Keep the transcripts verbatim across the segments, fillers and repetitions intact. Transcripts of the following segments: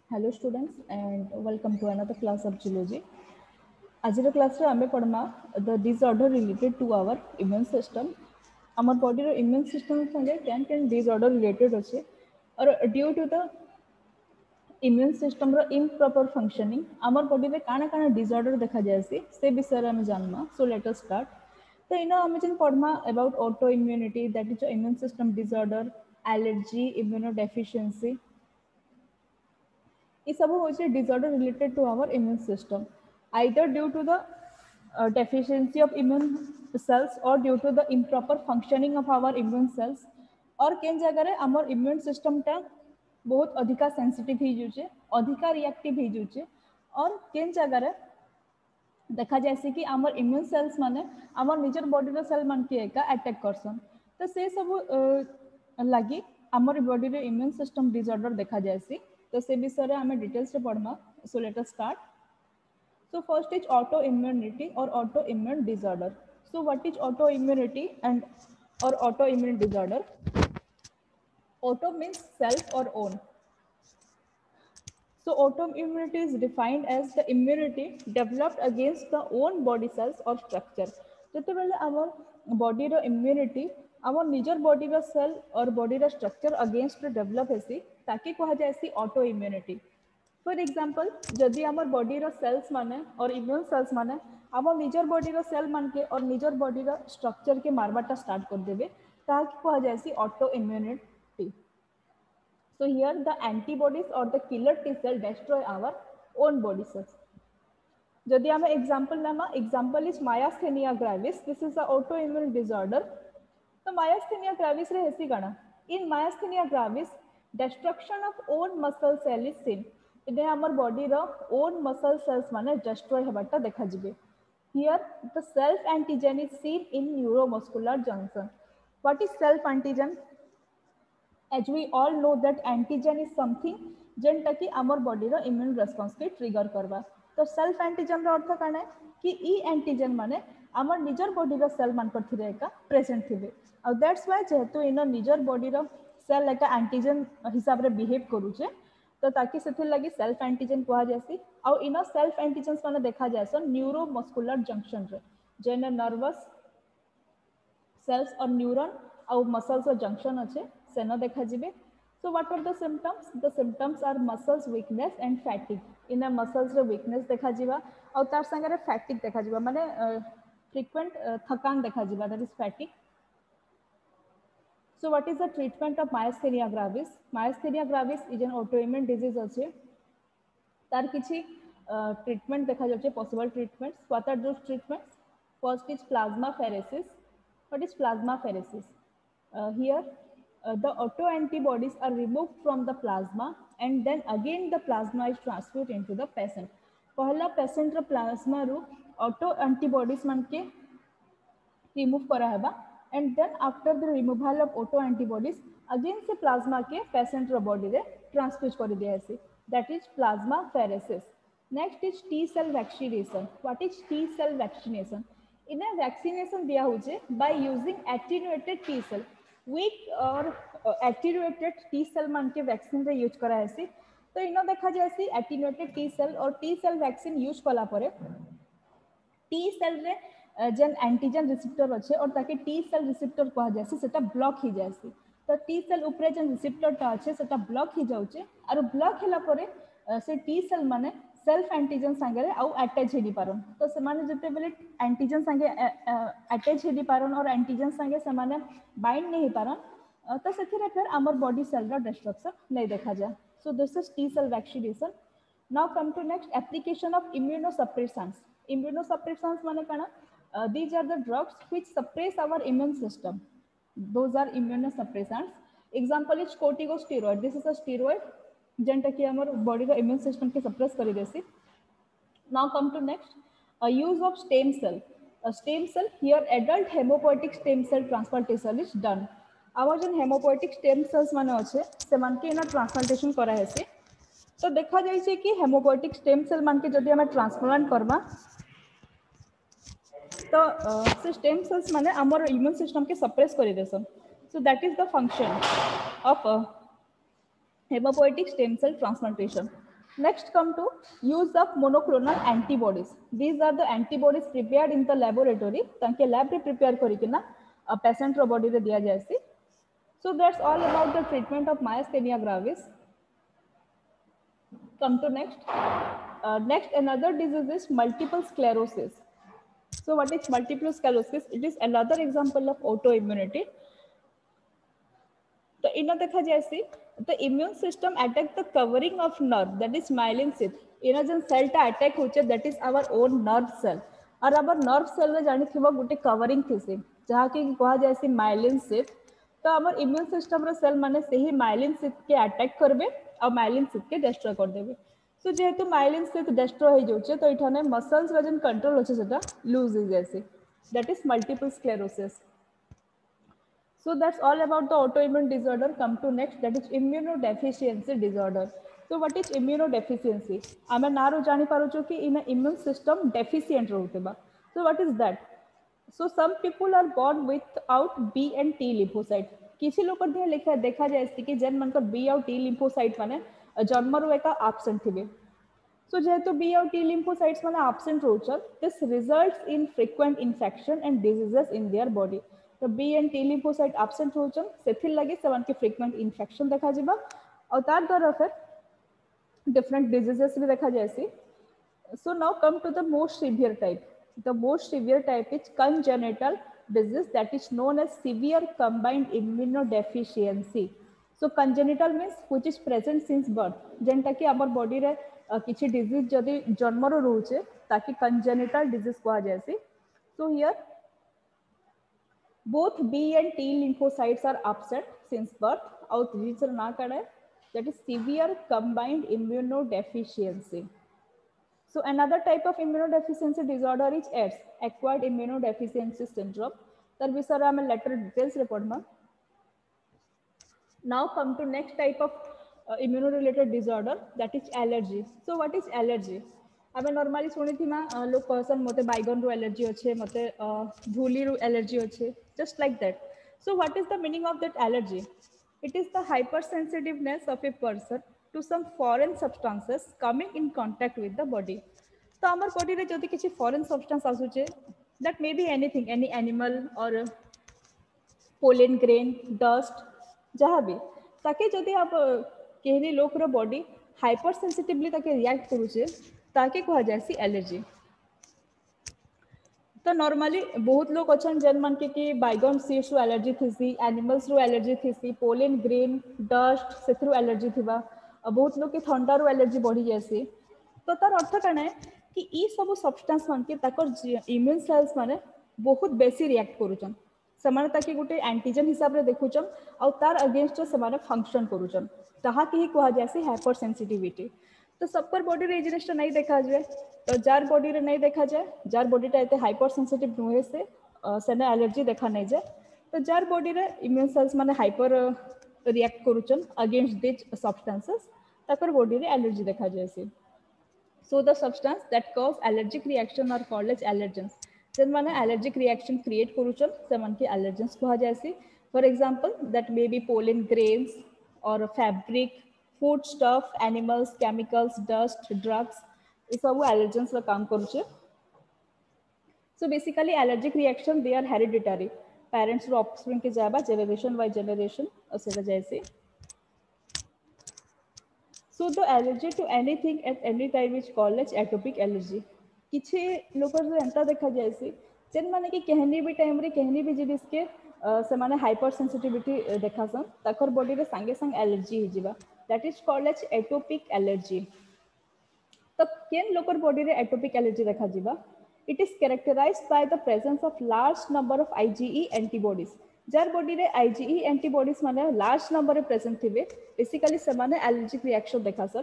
Hello students and welcome to another class of geology. आज class रे आमे पढ़मा the disorder related to our immune system. Our body रो immune system संगे कैन कैन disorder related अच्छे और due to the immune system row improper functioning our body रे काना काना disorder देखा जाए सी से विषय रे हमें जानमा. So let us start. तो इना हमें जन पढ़मा about autoimmunity, that is immune system disorder, allergy, immunodeficiency. ये सब होचे disorder related to our immune system, either due to the uh, deficiency of immune cells or due to the improper functioning of our immune cells, और केन जगह रे हमर immune system टा बहुत अधिका sensitive ही जुचे, अधिका reactive ही जुचे, और केन जगह रे देखा जैसे कि आमर इम्यून सेल्स माने आमर निजर बॉडी रो सेल मान के एका अटैक करसन. तो से सब लगी आमर बॉडी रो इम्यून सिस्टम डिसऑर्डर देखा जैसी. तो से विषय रे हमें डिटेल्स रे पढ़मा. So let us start. So first is autoimmunity or autoimmune disorder. So what is autoimmunity and or autoimmune disorder? Auto means self or own. So autoimmunity is defined as the immunity developed against the own body cells or structure. जते बेले आमर body रो immunity आमर निजर body रो cell और body रो structure against develop हेसी ताकि कहा जायसी ऑटो इम्यूनिटी. फॉर एग्जांपल जदि आमर बॉडी रो सेल्स माने और इम्यून सेल्स माने आमर निजर बॉडी रो सेल मान के और निजर बॉडी रो स्ट्रक्चर के मारबाटा स्टार्ट कर देबे ताकि कहा जायसी autoimmunity. So here the antibodies or the killer T cell destroy our own body cells. जदि आम एग्जांपल नामा example is myasthenia gravis. This is the autoimmune disorder. तो myasthenia gravis रे हेसी गाना. In myasthenia gravis, destruction of own muscle cell is seen. इदे हमर body रो own muscle cells माने destroy हेबाटा देखा जिबे. Here the self antigen is seen in neuromuscular junction. What is self antigen? As we all know that antigen is something जेनटा कि आमर बॉडी रो इम्यून रेस्पॉन्स के ट्रिगर करवा. तो सेल्फ एंटीजन रो अर्थ काना है कि ई एंटीजन माने आमर निजर बॉडी रो सेल मान पर थिरे का प्रेजेंट थिबे. और दैट्स व्हाई जेहेतु इन निजर बॉडी रो सेल एका एंटीजन हिसाब रे बिहेव करूचे तो ताकि सेथिर लागि सेल्फ एंटीजन कहा जायसी. और इन सेल्फ एंटीजन्स माने देखा जायसन न्यूरोमस्कुलर जंक्शन रे जेने नर्वस सेल्स और न्यूरॉन और मसल्स रो जंक्शन अच्छे सेना देखा जिबे. So what are the symptoms? The symptoms are muscles weakness and fatigue. In muscles रे weakness देखा जिबा और तार संगे रे fatigue देखा जिबा माने frequent थकान देखा जिबा, that is fatigue. So what is the treatment of myasthenia gravis? Myasthenia gravis is an autoimmune disease अच्छे. तार किछि treatment देखा जाउछे, possible treatments. What are those treatments? First is plasmapheresis. What is plasmapheresis? Uh, here Uh, the autoantibodies are removed from the plasma and then again the plasma is transferred into the patient. पहला patient रो plasma रो autoantibodies मान के remove करा हेबा and then after the removal of autoantibodies again से plasma के patient रो body रे transfer कर दिया हेसी. That is plasmapheresis. Next is T cell vaccination. What is T cell vaccination? इन्हें vaccination दिया होचे by using attenuated T cell. Weak और attenuated T cell मान के वैक्सीन रे यूज करा हैसी. तो इनो देखा जायसी एटीन्यूएटेड टी सेल और टी सेल वैक्सीन यूज कला परे टी सेल रे जेन एंटीजन रिसेप्टर अच्छे और ताकि टी सेल रिसेप्टर कहा जायसी सेटा ब्लॉक ही जायसी. तो टी सेल ऊपर जेन रिसेप्टर टा अच्छे सेटा ब्लॉक ही जाउचे और ब्लॉक हैला परे से टी सेल माने सेल्फ एंटीजन संगे रे आउ अटैच हेली पारन. तो से माने जते बेले एंटीजन संगे अटैच हेली पारन और एंटीजन संगे से माने बाइंड नहीं पारन तो सेथिरे फिर हमर बॉडी सेल रा डिस्ट्रक्शन नहीं देखा जाए. So this is T cell vaccination. Now come to next application of immunosuppressants. Immunosuppressants माने काना these are the drugs which suppress our immune system. Those are immunosuppressants. Example is corticosteroid. This is a steroid जेंटा कि हमर body रो immune system के suppress करि देसी. Now come to next use of stem cell. A stem cell, here adult hemopoietic stem cell transplantation is done. Our जन haemopoietic stem cells माने अच्छे से मान के ना ट्रांसप्लांटेशन करा है. तो देखा जाय छै कि हेमोपोएटिक स्टेम सेल मान के जदि हम ट्रांसप्लांट करबा तो से स्टेम सेल्स माने हमर इम्यून सिस्टम के सप्रेस करि देसन. So that is the function of haemopoietic stem cell transplantation. Next come to use of monoclonal antibodies. These are the antibodies prepared in the laboratory. ताकि lab रे prepare करिके ना patient रो body रे दिया जाएसी. So that's all about the treatment of myasthenia gravis. Come to next. Uh, next another disease is multiple sclerosis. So what is multiple sclerosis? It is another example of autoimmunity. तो इन देखा जाए the immune system attack the covering of nerve, that is myelin sheath. इन जन cell टा attack होचे, that is our own nerve cell. और our nerve cell रे जानी थिबा गुटे कवरिंग थिसे जहा कि कहा जायसी myelin sheath. तो हमर immune system रे सेल माने सही myelin sheath के अटैक करबे और myelin sheath के डिस्ट्रॉय कर देबे. सो जेहेतु myelin sheath डिस्ट्रॉय हो जाउचे तो इठाने मसल्स रे जन कंट्रोल होचे सेटा लूज हो जायसी. That is multiple sclerosis. So that's all about the autoimmune disorder. Come to next, that is immunodeficiency disorder. So what is immunodeficiency? आमे नारो जानी पारुचो कि इन immune system deficient रहुतेबा. So what is that? So some people are born without B and T lymphocyte. किसी लोग दिए लिखा देखा जाए कि जेन मन का B और T lymphocyte माने जन्म रो एका absent थिबे. So जेहेतु B और T lymphocytes माने absent रोचन, this results in frequent infection and diseases in their body. तो B and T lymphocyte absent रोचन सेथिल लगे सेवन के frequent infection देखा जिबा और तार द्वारा फिर different diseases भी देखा जाएसी. So now come to the most severe type. The most severe type is congenital disease, that is known as severe combined immunodeficiency. So congenital means which is present since birth. जेंटा कि आमर body रे किछि disease जदि जन्म रो रहउचे ताकि congenital disease कहा जायसी. So here both B and T lymphocytes are absent since birth. और reason ना कड़े, that is severe combined immunodeficiency. So another type of immunodeficiency disorder is A I D S, acquired immunodeficiency syndrome. तर विषय हमें later details report में. Now come to next type of uh, immuno-related disorder, that is allergy. So what is allergy? आमे normally सुनी थी ना लोग कहसन मते बाइगन रो एलर्जी होचे, मते धूली रो एलर्जी होचे, just like that. So what is the meaning of that allergy? It is the hypersensitiveness of a person to some foreign substances coming in contact with the body. तो आमर body रे जदि किछि foreign substance आसुचे, that may be anything, any animal or pollen grain, dust, जहाँ भी ताकि जदि आप केहनी लोक रो बॉडी हाइपर सेंसिटिवली ताकि रिएक्ट करूचे ताकि कहा जायसी एलर्जी. तो नॉर्मली बहुत लोग अछन जेन मन के कि बाइगन सीड्स रो एलर्जी थिसी, एनिमल्स रो एलर्जी थिसी, पोलेन ग्रेन, डस्ट सेथरो एलर्जी थिबा, बहुत लोग के ठंडा रो एलर्जी बढ़ी जायसी. तो तार अर्थ काना है कि ई सब सब्सटेंस मन के ताकर इम्यून सेल्स माने बहुत बेसी रिएक्ट करूचन. समाने ताकि गुटे एंटीजन हिसाब रे देखुचन और तार अगेंस्ट समाने फंक्शन करूचन, ताहा कि कहा जायसी हाइपर सेंसिटिविटी. तो सब पर बॉडी रे जिनिसटा नहीं देखा जाए, तो जार बॉडी रे नहीं देखा जाए, जार बॉडीटा एते हाइपर सेंसिटिव नुहे से सेने एलर्जी देखा नहीं जाए. तो जार बॉडी रे इम्यून सेल्स माने हाइपर रिएक्ट करूचन अगेंस्ट दिस सब्सटेंसेस, ताकर बॉडी रे एलर्जी देखा जायसी. So the substance that cause allergic reaction are called as allergens. जेन माने allergic reaction create करूचन सेमन के allergens कहा जायसी. For example, that may be pollen grains or fabric, food stuff, animals, chemicals, dust, drugs. ये सब allergens ला काम करूचे. So basically allergic reaction they are hereditary. Parents row offspring के जाबा generation by generation असेला जैसे. So the allergy to anything at any time is called as atopic allergy. किछे लोकर जो एंता देखा जायसी जेन माने कि कहनी भी टाइम रे कहनी भी जिनिस के से माने हाइपर सेंसिटिविटी देखासन ताकर बॉडी रे संगे संग एलर्जी हो जिबा, that is called as atopic allergy. तो केन लोकर बॉडी रे एटोपिक एलर्जी देखा जिबा? It is characterised by the presence of large number of IgE antibodies. जार बॉडी रे आईजीई एंटीबॉडीज माने लार्ज नंबर रे प्रेजेंट थिबे, बेसिकली से माने एलर्जिक रिएक्शन देखा सर.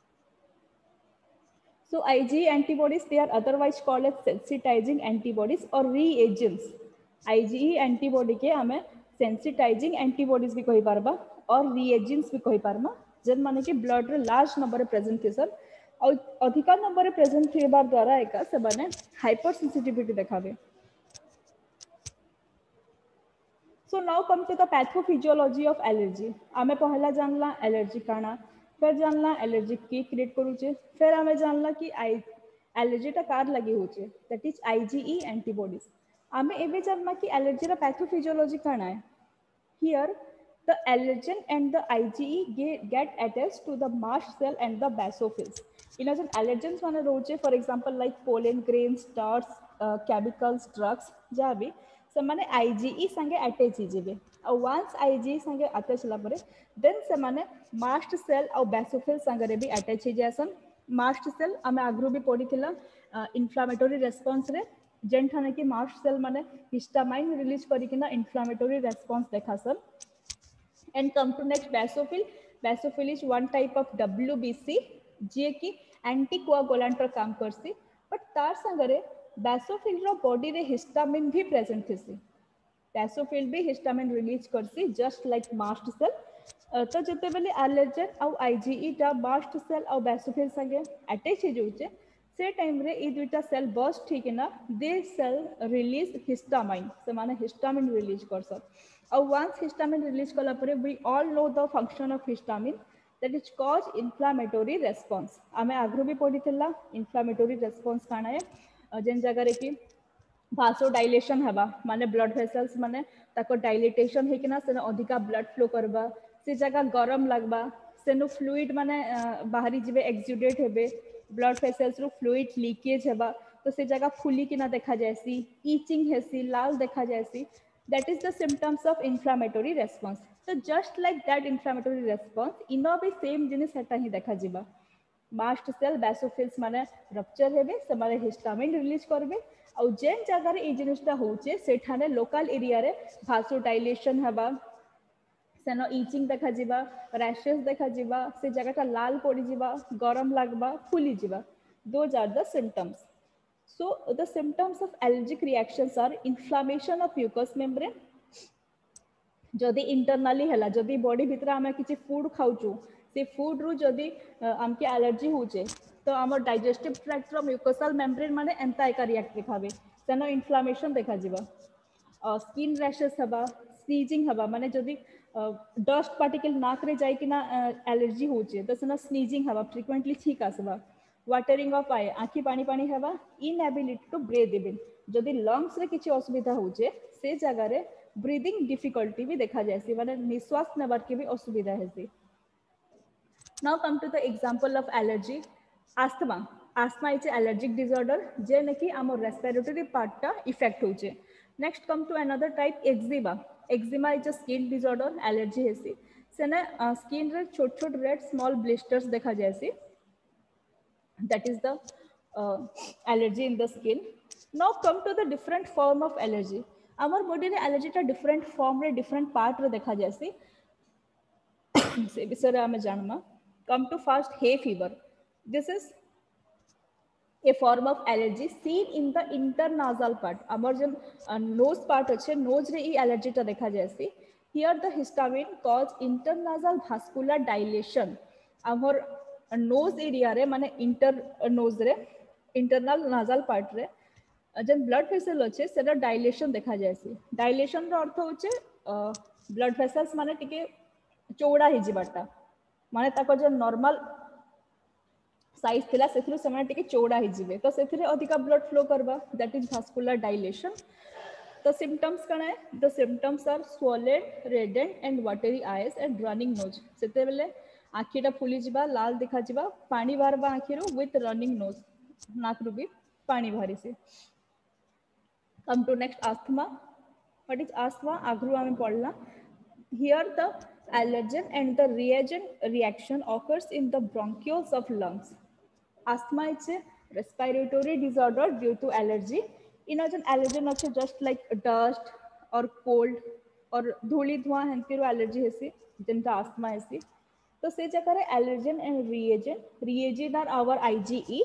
So IgE antibodies they are otherwise called as sensitizing antibodies or reagents. IgE antibody के हमें sensitizing antibodies भी कही पारबा और reagents भी कही पारमा, जन माने कि ब्लड रे लार्ज नंबर रे प्रेजेंट थे सर और अधिका नंबर रे प्रेजेंट थे बार द्वारा एका से बने हाइपर सेंसिटिविटी देखाबे. So now come to the pathophysiology of allergy. आमे पहला जानला एलर्जी काना, फिर जानला एलर्जी की क्रिएट करूचे, फिर आमे जानला कि आई एलर्जी टा कार लगी होचे, दैट इज आईजीई एंटीबॉडीज। आमे एबे जानला कि एलर्जी रा पैथोफिजियोलॉजी काना है। Here, the allergen and the IgE get, get attached to the mast cell and the basophils. In other allergens माने रोचे, for example like pollen grains, starch, uh, chemicals, drugs, जहाँ भी ସେମାନେ IgE संगे attach ହେଇଯିବେ। ଆଉ once IgE संगे attach ହେଲା ପରେ then ସେମାନେ mast cell ଆଉ basophil संगे भी attach ହେଇଯାସନ୍। mast cell ଆମେ ଆଗରୁ ବି ପଢିଥିଲା inflammatory response रे, जेनठाने कि मास्ट सेल माने हिस्टामाइन रिलीज करिकिना इन्फ्लामेटरी रेस्पॉन्स देखासन। And come to next basophil. Basophil is one type of WBC जे कि एंटी कोआगुलेंट रो काम करसी, बट तार संगरे बेसोफिल रो बॉडी रे हिस्टामिन भी प्रेजेंट थिसी। बेसोफिल भी हिस्टामिन रिलीज करसी जस्ट लाइक मास्ट सेल। तो जते बेले एलर्जन आउ आईजीई टा मास्ट सेल आउ बेसोफिल संगे अटैच हे जोचे, से टाइम रे ई दुईटा सेल बस्ट ठीक ना दे सेल रिलीज हिस्टामाइन, से माने हिस्टामिन रिलीज करसन। और वंस हिस्टामिन रिलीज कला परे we all know the function of histamine that is cause inflammatory response. आमे आगु भी पढ़िथिला इन्फ्लामेटरी रेस्पॉन्स काना है जेन जगह रे कि भासो डायलेशन हवा माने ब्लड वेसल्स माने ताको डायलेटेशन हे किना से अधिका ब्लड फ्लो करबा, से जगह गरम लगबा, सेनु फ्लूइड माने बाहरी जिवे एक्सुडेट हेबे, ब्लड वेसल्स रो फ्लूइड लीकेज हेबा, तो से जगह फुली किना देखा जायसी, ईचिंग हेसी, लाल देखा जायसी, that is the symptoms of inflammatory response. तो just like that inflammatory response इनो भी सेम जिनिस हेटा ही देखा जिबा। मास्ट सेल बेसोफिल्स माने रप्चर हेबे, से माने हिस्टामिन रिलीज करबे, और जेन जगह रे ई जिनिसटा होचे सेठाने लोकल एरिया रे भासो डायलेशन हेबा, सेनो ईचिंग देखा जिबा, रैशेस देखा जिबा, से जगहटा लाल पड़ी जिबा, गरम लगबा, फुली जिबा। Those are the symptoms. So the symptoms of allergic reactions are inflammation of mucous membrane. जदि इंटरनली हैला, जदि बॉडी भीतर आमे किछि फूड खाउछु, से फूड रु जदि आमके एलर्जी होचे, तो हमर डाइजेस्टिव ट्रैक्ट रो म्यूकोसल मेम्ब्रेन माने एंता एका रिएक्ट देखाबे, सेनो इन्फ्लामेशन देखा जिबा। स्किन रैशेस हबा, स्नीजिंग हबा, माने जदि डस्ट पार्टिकल नाक रे जाई किना एलर्जी होचे, तो सेनो स्नीजिंग हबा, फ्रिक्वेंटली छीक आसबा। वाटरिंग ऑफ आई, आँखि पानी पानी हबा, इनएबिलिटी टू ब्रीथ इवन, जदि लंग्स रे किछि असुविधा होचे, से जगह रे ब्रीदिंग डिफिकल्टी भी देखा जायसी, माने निश्वास नेबार के भी असुविधा हेसी। Now come to the example of allergy. Asthma. Asthma is allergic disorder जे ने कि हमर रेस्पिरेटरी पार्ट टा इफेक्ट होचे। Next come to another type eczema. Eczema is a skin disorder, allergy हेसी, सेने स्किन रे छोट छोट रेड स्मॉल ब्लिस्टर्स देखा जायसी, that is the uh, allergy in the skin. Now come to the different form of allergy. Our body रे allergy टा different form रे different part रे देखा जायसी, से विषय रे हमें जानमा। Come to first hay fever. This is a form of allergy seen in the internasal part. Our जन nose part अच्छे nose रे ई allergy टा देखा जायसी। Here the histamine cause internasal vascular dilation. Our nose area रे माने inter nose रे internal nasal part रे जन ब्लड वेसल अच्छे सेटा डायलेशन देखा जायसी। डायलेशन रो अर्थ होचे ब्लड वेसल्स माने टिके चौड़ा हे जिबाटा, माने ताको जो नॉर्मल साइज थिला सेथरु सेमाने टिके चौड़ा हे जिबे, तो सेथिरे अधिका ब्लड फ्लो करबा, that is vascular dilation. The symptoms कण है, the symptoms are swollen, reddened and watery eyes and running nose. सेते बेले आखिटा फुली जिबा, लाल देखा जिबा, पानी बाहरबा आखिरो with running nose, नाकरु भी पानी बाहरी से। Come to next asthma. What is asthma? आगरु आमे पढ़ला। Here the allergen and the reagent reaction occurs in the bronchioles of lungs. Asthma is a respiratory disorder due to allergy. In an allergen also just like dust or cold or धूली धुआं हेंतिरो allergy हेसी, जिनका asthma हेसी। तो से जगह रे allergen and reagent, reagent are our IgE।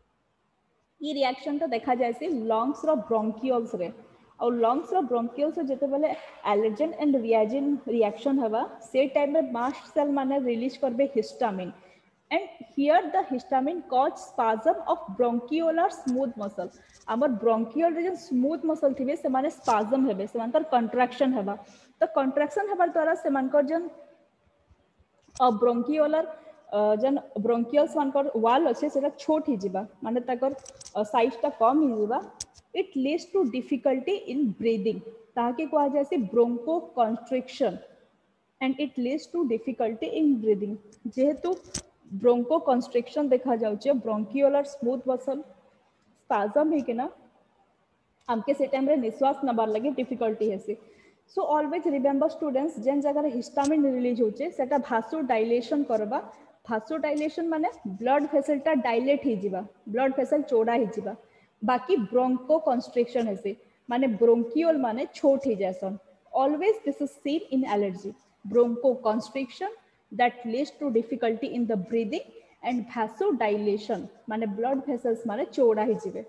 ये reaction तो देखा जाए से lungs रो bronchioles रे, और lungs रो bronchioles से जते बेले allergen and reagent reaction हवा, से टाइम में mast cell माने रिलीज करबे histamine, and here the histamine cause spasm of bronchiolar smooth muscle. आमर bronchial region smooth muscle थिबे से माने spasm हेबे, से मानकर contraction हेबा, तो contraction हेबार द्वारा से मानकर जन ब्रोंकियोलर जेन ब्रोंकियल्स मानकर वाल अच्छे से छोट ही जिबा माने ताकर साइज टा कम ही जिबा it leads to difficulty in breathing ताकि कहा जाय से bronchoconstriction and it leads to difficulty in breathing जेहेतु ब्रोंको कंस्ट्रिक्शन देखा जाउचे ब्रोंकियोलर स्मूथ मसल स्पाजम है कि ना हमके से टाइम रे निश्वास नबार लगे डिफिकल्टी हेसी सो ऑलवेज रिमेंबर स्टूडेंट्स जेन जगह हिस्टामिन रिलीज होचे सेटा भासो डायलेशन करबा भासो डायलेशन माने ब्लड वेसल टा डायलेट ही जिबा ब्लड वेसल चौड़ा ही जिबा बाकी ब्रोंको कंस्ट्रिक्शन हेसी माने ब्रोंकियोल माने छोट ही जैसन always this is seen in allergy bronchoconstriction that leads to difficulty in the breathing and vasodilation माने ब्लड वेसल्स माने चौड़ा ही जिबे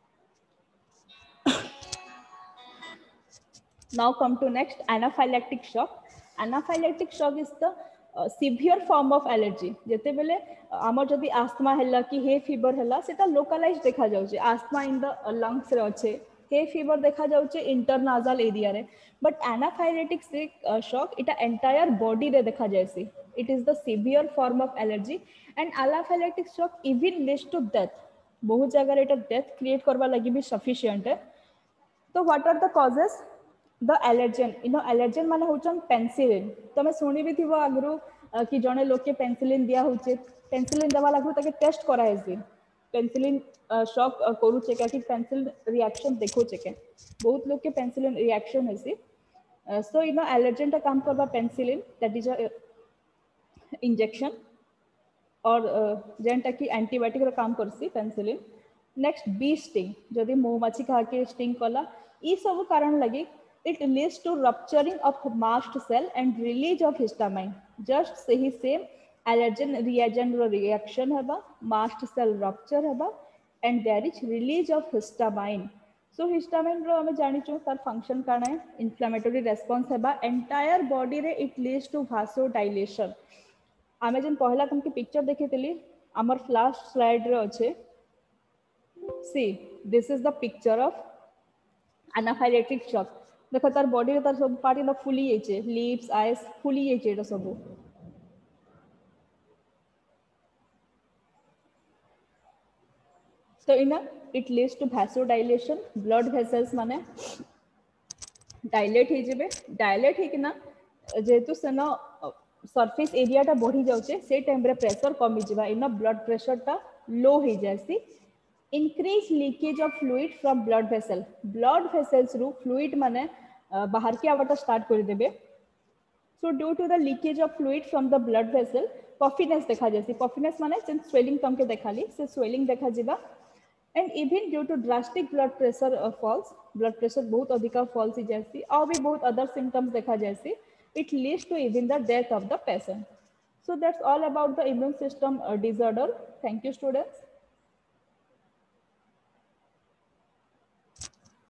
Now come to next anaphylactic shock. Anaphylactic shock is the uh, severe form of allergy. जेते बेले आमर जदि asthma हैला कि hay fever हैला सेटा लोकलाइज देखा जाउचे आस्थमा इन द लंग्स रे अच्छे हे फीवर देखा जाउचे इंटरनाजल एरिया रे बट एनाफाइलेटिक शॉक इटा एंटायर बॉडी रे देखा जायसी it is the severe form of allergy and anaphylactic shock even leads to death बहुत जगह एटा डेथ क्रिएट करबा लागि भी सफिशिएंट है तो what are the causes the allergen in allergen माने होचन पेनिसिलिन तमे सुनी भी थिबो आगरु कि जने लोग के पेनिसिलिन दिया होचे पेनिसिलिन देवा लागु ताके टेस्ट करा हेसी पेनिसिलिन शॉक करू छे कि पेनिसिलिन रिएक्शन देखो छे के बहुत लोग के पेनिसिलिन रिएक्शन हेसी सो इन एलर्जेन ता काम करबा penicillin that is a injection और जेनटा कि एंटीबायोटिक रो काम करसी पेनिसिलिन नेक्स्ट बी स्टिंग जदि मौमाछी खा के स्टिंग कला ई सब कारण लगी it leads to rupturing of mast cell and release of histamine just सही same allergen reagent रो reaction हबा mast cell rupture हबा and there is release of histamine so histamine रो हमें जानी छु तार function काना है inflammatory response हबा entire body रे it leads to vasodilation आमे जन पहला तुमके पिक्चर देखितली हमर फ्लैश स्लाइड रे अच्छे see this is the picture of anaphylactic shock देखो तार बॉडी रे तार सब पार्ट ना फुली जाइछे लिप्स आईज फुली जाइछे एटा सब तो इना it leads to vasodilation blood vessels माने डायलेट हे जेबे डायलेट हे किना जेतु सेना सरफेस एरिया टा बढ़ी जाउछे से टाइम रे प्रेशर कमी जिबा इना ब्लड प्रेशर टा लो हे जायसी increase leakage of fluid from blood vessel blood vessels रू fluid माने बाहर के आवटा स्टार्ट कर देबे so due to the leakage of fluid from the blood vessel puffiness देखा जैसी puffiness माने जेन swelling तमके देखाली से swelling देखा जिबा and even due to drastic blood pressure uh, falls blood pressure बहुत अधिका falls ही जैसी और भी बहुत other symptoms देखा जैसी it leads to even the death of the patient so that's all about the immune system uh, disorder thank you students